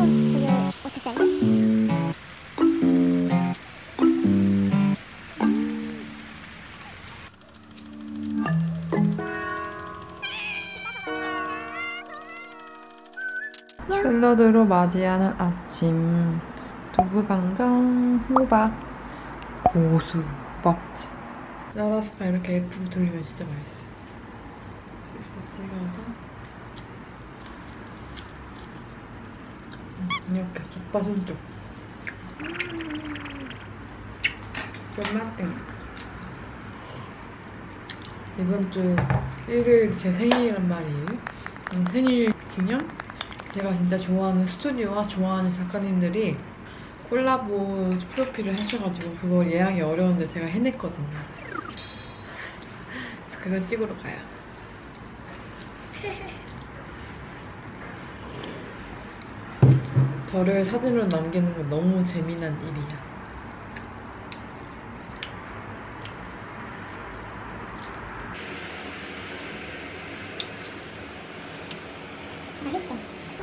되게 어땠어요? 샐러드로 맞이하는 아침. 두부강정, 호박, 고수, 먹지. 라라스파 이렇게 예쁘게 돌리면 진짜 맛있어요. 소스 찍어서 이렇게 족바순쪽. 꿀맛땡. 이번 주 일요일 제 생일이란 말이에요. 생일 기념? 제가 진짜 좋아하는 스튜디오와 좋아하는 작가님들이 콜라보 프로필을 하셔가지고 그거 예약이 어려운데 제가 해냈거든요. 그거 찍으러 가요. 저를 사진으로 남기는 건 너무 재미난 일이야. 맛있죠?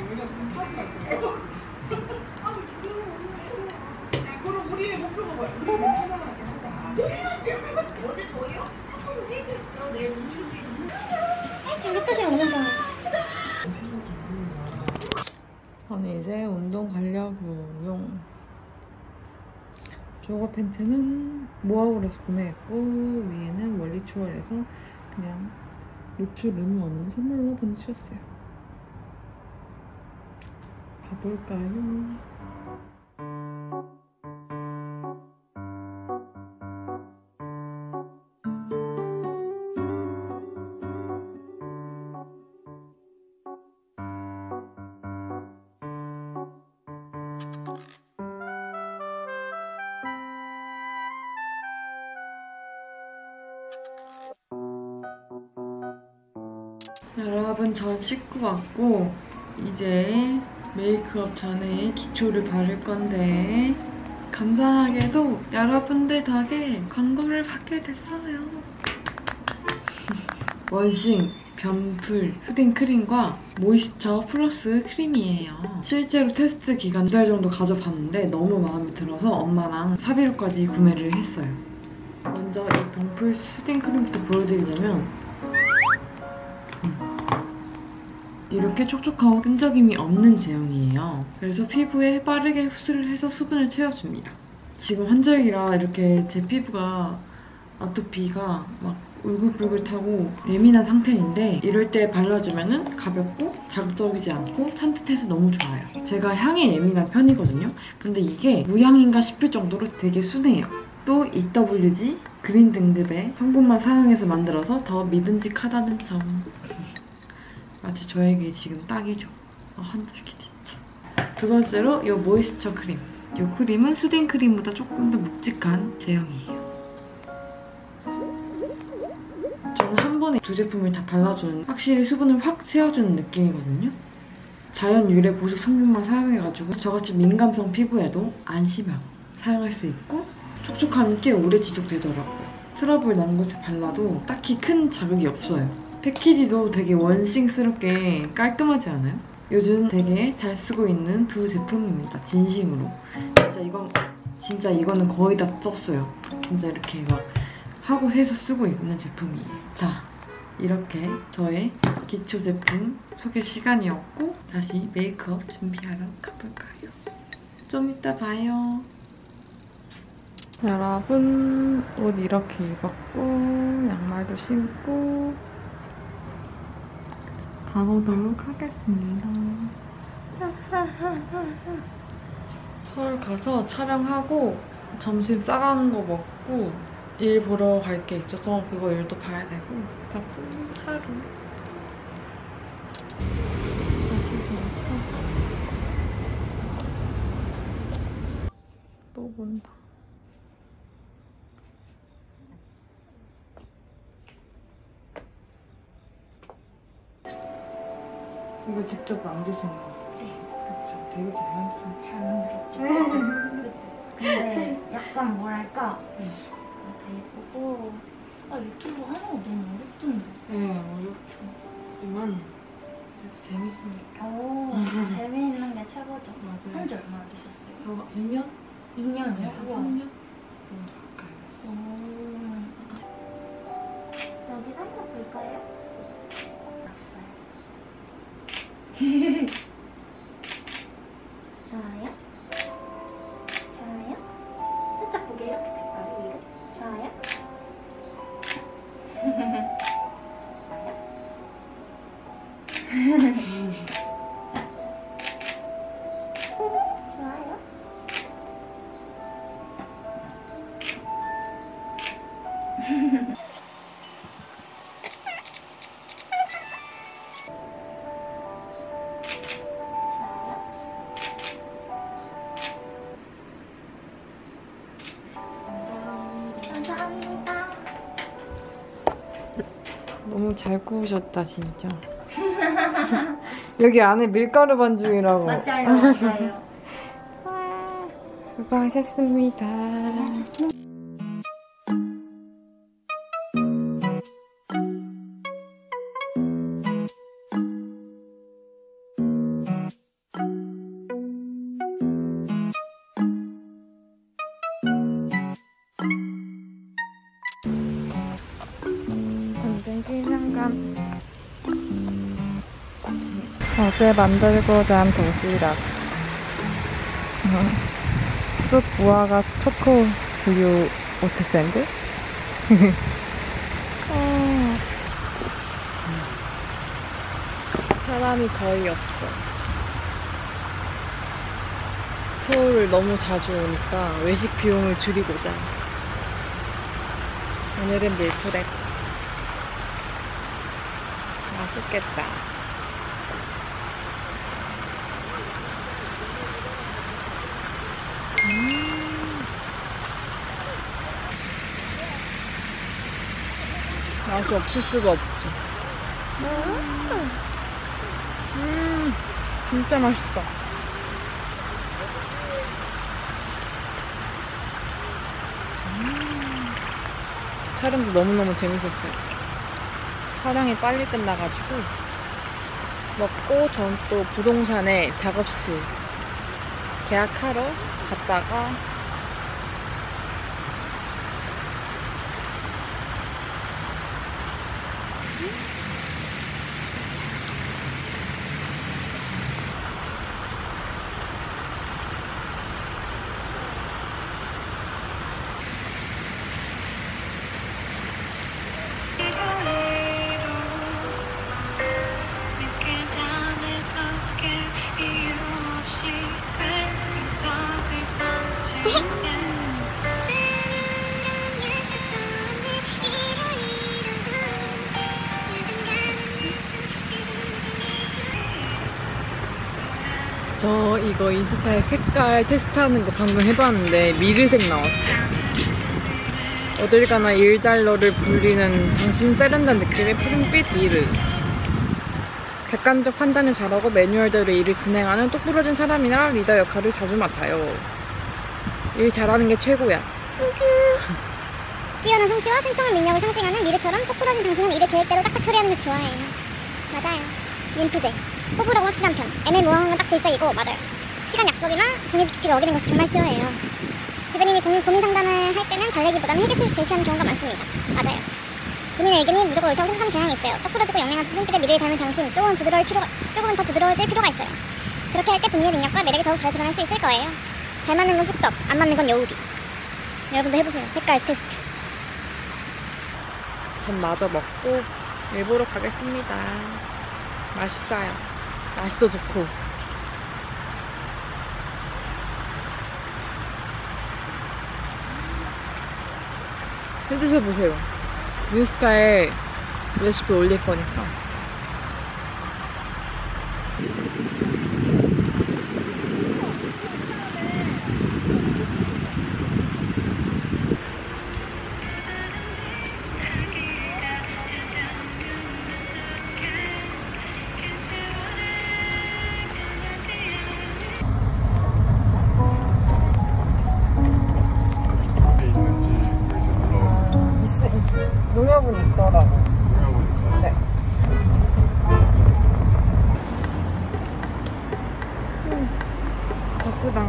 그럼 우리의 목표가 뭐야? 우리 목표가 어디 저희요? 햇빛이랑 너무 좋아요. 저는 이제 운동 가려고요. 조거 팬츠는 모아울에서 구매했고 위에는 원리추월에서 그냥 노출 의무 없는 선물로 보내주셨어요. 가볼까요? 여러분, 전 씻고 왔고 이제 메이크업 전에 기초를 바를 건데 감사하게도 여러분들 덕에 광고를 받게 됐어요. 원싱, 변풀, 수딩 크림과 모이스처 플러스 크림이에요. 실제로 테스트 기간 2달 정도 가져봤는데 너무 마음에 들어서 엄마랑 사비로까지 구매를 했어요. 먼저 이 변풀 수딩 크림부터 보여드리자면 이렇게 촉촉하고 끈적임이 없는 제형이에요. 그래서 피부에 빠르게 흡수를 해서 수분을 채워줍니다. 지금 환절기라 이렇게 제 피부가 아토피가 막 울긋불긋하고 예민한 상태인데 이럴 때 발라주면 가볍고 자극적이지 않고 산뜻해서 너무 좋아요. 제가 향에 예민한 편이거든요. 근데 이게 무향인가 싶을 정도로 되게 순해요. 또 EWG 그린 등급의 성분만 사용해서 만들어서 더 믿음직하다는 점. 마치 저에게 지금 딱이죠. 환절기 진짜. 두 번째로 이 모이스처 크림. 이 크림은 수딩 크림보다 조금 더 묵직한 제형이에요. 저는 한 번에 두 제품을 다 발라주는 확실히 수분을 확 채워주는 느낌이거든요. 자연 유래 보습 성분만 사용해가지고 저같이 민감성 피부에도 안심하고 사용할 수 있고 촉촉함이 꽤 오래 지속되더라고요. 트러블 난 곳에 발라도 딱히 큰 자극이 없어요. 패키지도 되게 원싱스럽게 깔끔하지 않아요? 요즘 되게 잘 쓰고 있는 두 제품입니다. 진심으로. 진짜 이거는 거의 다 썼어요. 진짜 이렇게 막 하고 세서 쓰고 있는 제품이에요. 자, 이렇게 저의 기초 제품 소개 시간이었고 다시 메이크업 준비하러 가볼까요? 좀 이따 봐요. 여러분, 옷 이렇게 입었고 양말도 신고 가보도록 하겠습니다. 서울 가서 촬영하고 점심 싸가는 거 먹고 일 보러 갈 게 있어서 그거 일도 봐야 되고 바쁜 하루. 다시 돌아서 또 본다. 이거 직접 만드신 거? 네. 그쵸. 되게 잘 만드신 근데 약간 뭐랄까 다 예쁘고 유튜브 하는 거 너무 어렵던데. 네, 어렵지만 재밌으니까. 오, 재미있는 게 최고죠. 맞아요. 한지 얼마나 되셨어요? 저 2년? 2년이요? 네, 한 3년 정도 가까이 됐어요. 여기 살짝 볼까요? 좋아요? 좋아요? 살짝 고개 이렇게 될까요? 위로? 좋아요? 좋아요? 감사합니다. 너무 잘 구우셨다 진짜. 여기 안에 밀가루 반죽이라고. 맞아요, 맞아요. 수고하셨습니다. 완전 기상감. 어제 만들고자 한 도시락. 쑥 무화과 초코 두유 오트 샌드. 사람이 거의 없어. 서울을 너무 자주 오니까 외식 비용을 줄이고자 오늘은 밀프렙. 맛있겠다. 맛이 없을 수가 없지. 진짜 맛있다. 촬영도 너무너무 재밌었어요. 촬영이 빨리 끝나가지고 먹고 전 또 부동산에 작업실 계약하러 갔다가 저 이거 인스타에 색깔 테스트하는 거 방금 해봤는데 미르색 나왔어요. 어딜 가나 일잘러를 불리는 당신이 세련된 느낌의 푸른빛 미르. 객관적 판단을 잘하고 매뉴얼대로 일을 진행하는 똑부러진 사람이나 리더 역할을 자주 맡아요. 일 잘하는 게 최고야. 뛰어난 성취와 생통한 능력을 상징하는 미르처럼 똑부러진 당신은 일을 계획대로 딱딱 처리하는 것이 좋아해요. 맞아요. 인프제. 호불호가 확실한 편. 애매모호한 건 딱 질색이고 맞아요. 시간 약속이나 정해진 규칙을 어기는 것이 정말 싫어해요. 주변인이 고민 상담을 할 때는 달래기보다는 해결책을 제시하는 경우가 많습니다. 맞아요. 본인의 의견이 무조건 옳다고 생각하는 경향이 있어요. 똑부러지고 영롱한 푸른빛의 미래를 닮은 당신, 조금은 더 부드러워질 필요가 있어요. 그렇게 할 때 본인의 능력과 매력이 더욱 잘 드러날 수 있을 거예요. 잘 맞는 건 속덕, 안 맞는 건 여우비. 여러분도 해보세요. 색깔 테스트. 전 마저 먹고 일보러 가겠습니다. 맛있어요. 맛있어 좋고. 해드셔보세요. 인스타에 레시피 올릴 거니까. 농협은 있더라고. 네. 예쁘다.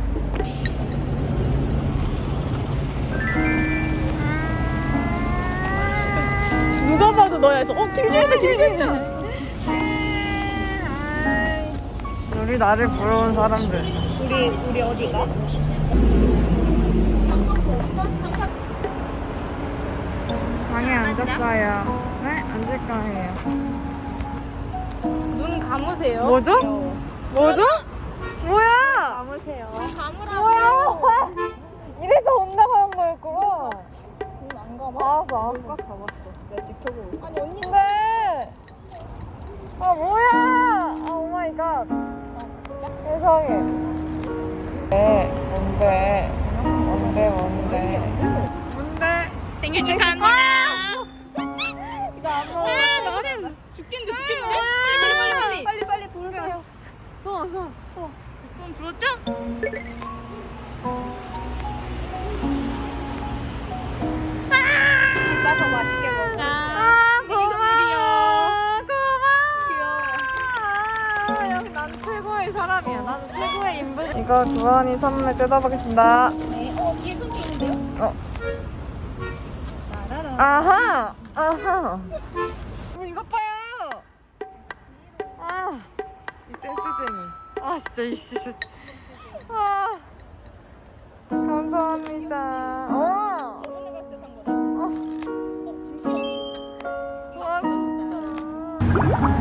누가 봐도 너야 해서 김주현이다 김주현이다. 우리 나를 보러 온 사람들. 우리 어디가? 방에 앉았어요. 네? 앉을 거예요. 눈 감으세요. 뭐죠? 뭐죠? 뭐야? 감으세요. 뭐야? 이래서 온다고 한 거였구나. 눈안 감아? 알았어. 꽉 감았어. 내가 지켜보고 있어. 아니 언니. 근데 아 뭐야? 아 오마이갓. 세상에. 뭔데? 생일 축하합니다. 이거 안 먹어. 나는 죽겠는데. 빨리 부르세요. 손 불었죠? 집 가서 맛있게 먹자. 고마워. 귀여워. 난 최고의 사람이야. 나는 최고의 인분. 이거 주원이 선물 뜯어보겠습니다. 네. 뒤에 편지 있는데요? 아하. 이것 봐요. 이 센스쟁이. 진짜 이씨. 감사합니다. 나갔을 때 산 거다. 김시현이. 진짜.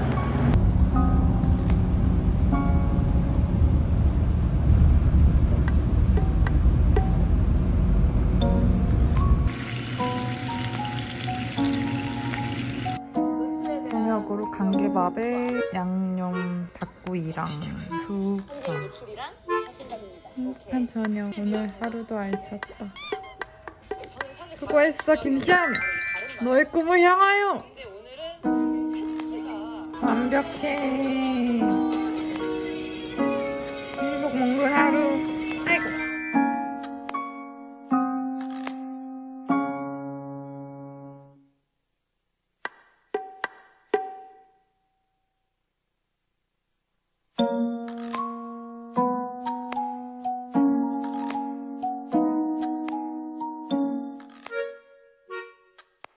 저녁으로 감개밥에 양념 닭구이랑 두부. 한 저녁. 오늘 하루도 알찼다. 수고했어 김시안. 너의 꿈을 향하여. 완벽해.